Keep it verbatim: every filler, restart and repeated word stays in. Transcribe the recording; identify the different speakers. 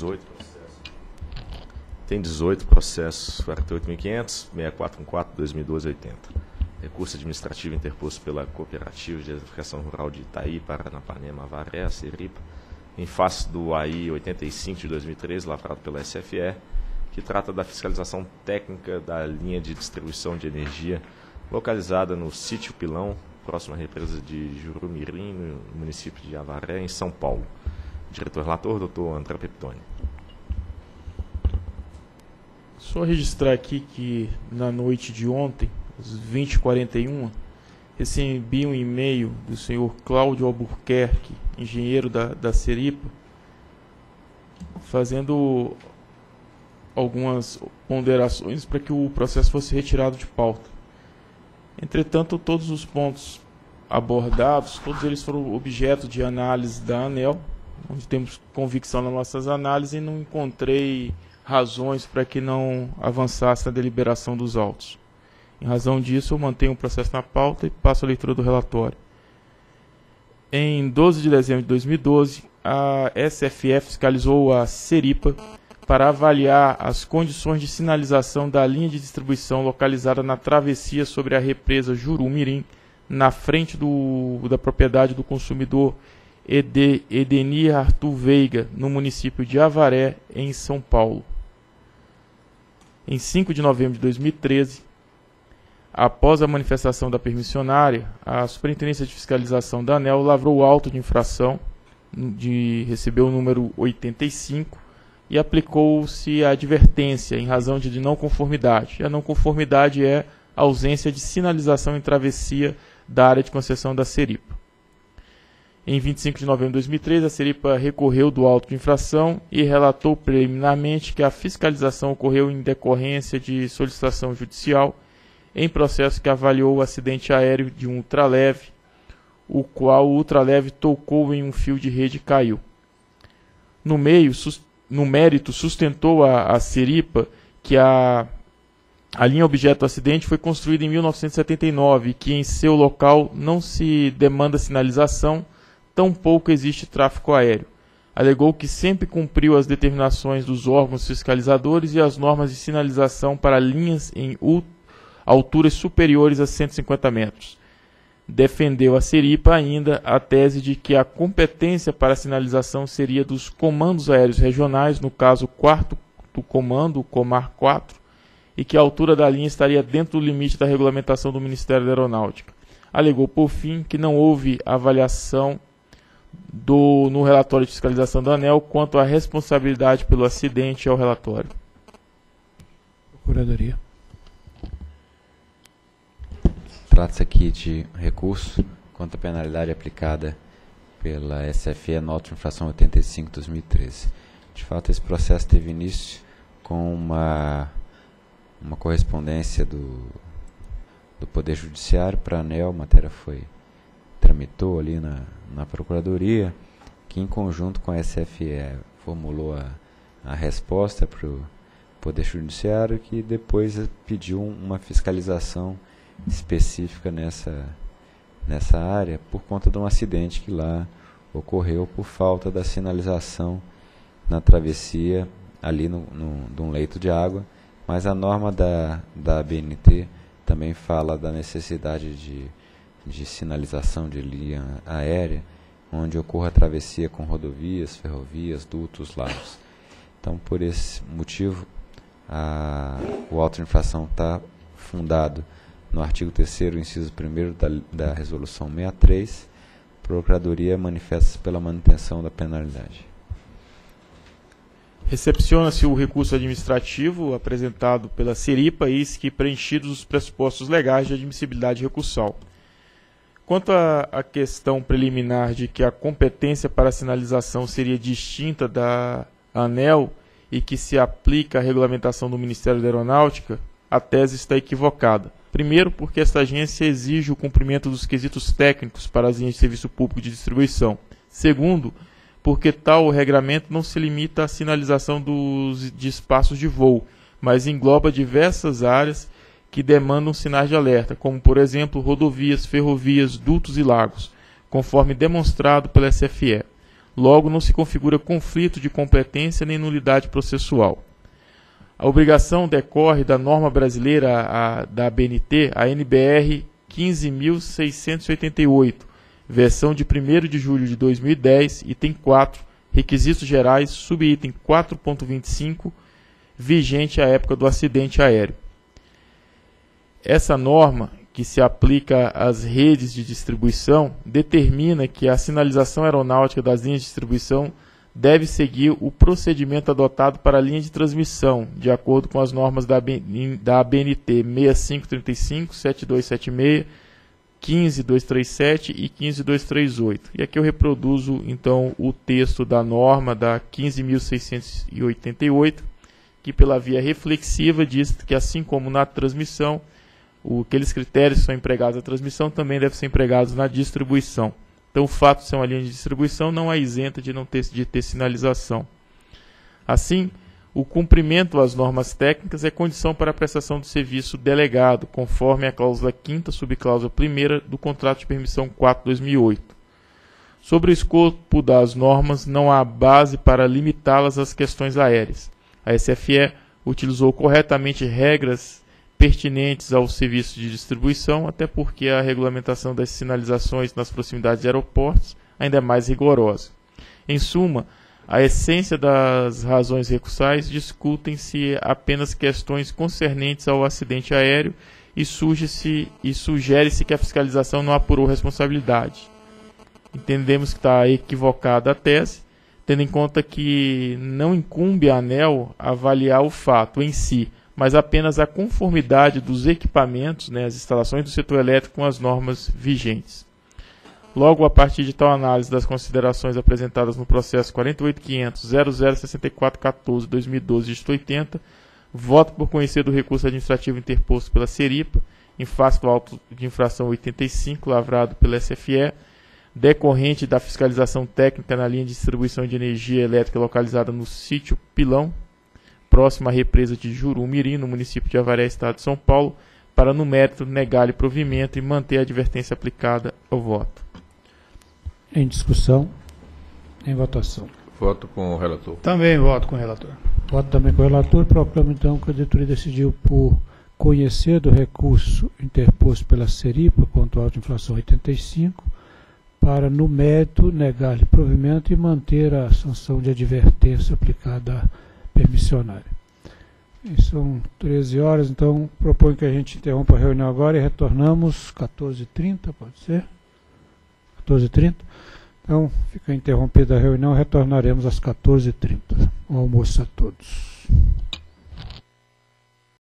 Speaker 1: dezoito processos. Tem dezoito processos, quarenta e oito mil e quinhentos, seis quatro um quatro, dois mil e doze, oitenta. Recurso administrativo interposto pela Cooperativa de Eletrificação Rural de Itaí, Paranapanema, Avaré, Seripa, em face do A I oitenta e cinco de dois mil e treze, lavrado pela S F E, que trata da fiscalização técnica da linha de distribuição de energia localizada no sítio Pilão, próximo à represa de Jurumirim, no município de Avaré, em São Paulo. Diretor-relator, doutor André Peptoni.
Speaker 2: Só registrar aqui que na noite de ontem, às vinte e quarenta e um, recebi um e-mail do senhor Cláudio Albuquerque, engenheiro da, da Seripa, fazendo algumas ponderações para que o processo fosse retirado de pauta. Entretanto, todos os pontos abordados, todos eles foram objeto de análise da ANEEL, onde temos convicção nas nossas análises, e não encontrei razões para que não avançasse a deliberação dos autos. Em razão disso, eu mantenho o processo na pauta e passo a leitura do relatório. Em doze de dezembro de dois mil e doze, a S F E fiscalizou a Seripa para avaliar as condições de sinalização da linha de distribuição localizada na travessia sobre a represa Jurumirim, na frente do, da propriedade do consumidor Ed, Edenir Arthur Veiga, no município de Avaré, em São Paulo. Em cinco de novembro de dois mil e treze, após a manifestação da permissionária, a Superintendência de Fiscalização da ANEEL lavrou o auto de infração, de, recebeu o número oitenta e cinco, e aplicou-se a advertência em razão de não conformidade. E a não conformidade é a ausência de sinalização em travessia da área de concessão da Seripa. Em vinte e cinco de novembro de dois mil e treze, a Seripa recorreu do auto de infração e relatou preliminarmente que a fiscalização ocorreu em decorrência de solicitação judicial em processo que avaliou o acidente aéreo de um ultraleve, o qual o ultraleve tocou em um fio de rede e caiu. No meio, sus, no mérito, sustentou a, a Seripa que a, a linha objeto do acidente foi construída em mil novecentos e setenta e nove e que em seu local não se demanda sinalização, tampouco existe tráfego aéreo. Alegou que sempre cumpriu as determinações dos órgãos fiscalizadores e as normas de sinalização para linhas em alturas superiores a cento e cinquenta metros. Defendeu a Seripa ainda a tese de que a competência para a sinalização seria dos comandos aéreos regionais, no caso quarto do comando, o Comar quatro, e que a altura da linha estaria dentro do limite da regulamentação do Ministério da Aeronáutica. Alegou, por fim, que não houve avaliação do, no relatório de fiscalização da ANEEL quanto à responsabilidade pelo acidente ao relatório.
Speaker 3: Procuradoria.
Speaker 4: Trata-se aqui de recurso contra a penalidade aplicada pela S F E nota de infração oitenta e cinco de dois mil e treze. De fato, esse processo teve início com uma, uma correspondência do, do Poder Judiciário para a ANEEL. A matéria foi, tramitou ali na, na Procuradoria, que em conjunto com a S F E formulou a, a resposta para o Poder Judiciário, que depois pediu uma fiscalização específica nessa, nessa área por conta de um acidente que lá ocorreu por falta da sinalização na travessia ali no, no, de um leito de água, mas a norma da, da B N T também fala da necessidade de, de sinalização de linha aérea onde ocorra a travessia com rodovias, ferrovias, dutos, lagos. Então, por esse motivo, a, o auto de infração está fundado no artigo terceiro, inciso primeiro da, da Resolução sessenta e três, a Procuradoria manifesta-se pela manutenção da penalidade.
Speaker 2: Recepciona-se o recurso administrativo apresentado pela Seripa, eis que preenchidos os pressupostos legais de admissibilidade recursal. Quanto à questão preliminar de que a competência para a sinalização seria distinta da ANEEL e que se aplica à regulamentação do Ministério da Aeronáutica, a tese está equivocada. Primeiro, porque esta agência exige o cumprimento dos quesitos técnicos para as linhas de serviço público de distribuição. Segundo, porque tal regramento não se limita à sinalização dos, de espaços de voo, mas engloba diversas áreas que demandam sinais de alerta, como, por exemplo, rodovias, ferrovias, dutos e lagos, conforme demonstrado pela S F E. Logo, não se configura conflito de competência nem nulidade processual. A obrigação decorre da norma brasileira a, da A B N T, a N B R quinze mil seiscentos e oitenta e oito, versão de primeiro de julho de dois mil e dez, item quatro, requisitos gerais, subitem quatro ponto vinte e cinco, vigente à época do acidente aéreo. Essa norma, que se aplica às redes de distribuição, determina que a sinalização aeronáutica das linhas de distribuição deve seguir o procedimento adotado para a linha de transmissão, de acordo com as normas da, da A B N T sessenta e cinco trinta e cinco, setenta e dois setenta e seis, quinze mil duzentos e trinta e sete e quinze mil duzentos e trinta e oito. E aqui eu reproduzo então o texto da norma da quinze mil seiscentos e oitenta e oito, que pela via reflexiva diz que, assim como na transmissão, o, aqueles critérios que são empregados na transmissão também devem ser empregados na distribuição. Então, o fato de ser uma linha de distribuição não é isenta de não ter, de ter sinalização. Assim, o cumprimento às normas técnicas é condição para a prestação do serviço delegado, conforme a cláusula quinta, subcláusula primeira do Contrato de Permissão quatro barra dois mil e oito. Sobre o escopo das normas, não há base para limitá-las às questões aéreas. A S F E utilizou corretamente regras pertinentes ao serviço de distribuição, até porque a regulamentação das sinalizações nas proximidades de aeroportos ainda é mais rigorosa. Em suma, a essência das razões recursais discutem-se apenas questões concernentes ao acidente aéreo e, surge-se, e sugere-se que a fiscalização não apurou responsabilidade. Entendemos que está equivocada a tese, tendo em conta que não incumbe à ANEEL avaliar o fato em si, mas apenas a conformidade dos equipamentos, né, as instalações do setor elétrico com as normas vigentes. Logo, a partir de tal análise das considerações apresentadas no processo quarenta e oito ponto quinhentos ponto zero zero seis quatro um quatro barra dois mil e doze, dígito oitenta, voto por conhecer do recurso administrativo interposto pela Seripa, em face do auto de infração oitenta e cinco, lavrado pela S F E, decorrente da fiscalização técnica na linha de distribuição de energia elétrica localizada no sítio Pilão, próxima à represa de Jurumirim, no município de Avaré, estado de São Paulo, para, no mérito, negar-lhe provimento e manter a advertência aplicada ao voto.
Speaker 3: Em discussão, em votação.
Speaker 5: Voto com o relator.
Speaker 6: Também voto com o relator.
Speaker 3: Voto também com o relator. Proclamo, então, que a diretoria decidiu por conhecer do recurso interposto pela Seripa contra o auto de infração oitenta e cinco, para, no mérito, negar-lhe provimento e manter a sanção de advertência aplicada à permissionária. E são treze horas, então proponho que a gente interrompa a reunião agora e retornamos quatorze e trinta, pode ser? quatorze e trinta? Então, fica interrompida a reunião, retornaremos às quatorze e trinta. Um almoço a todos.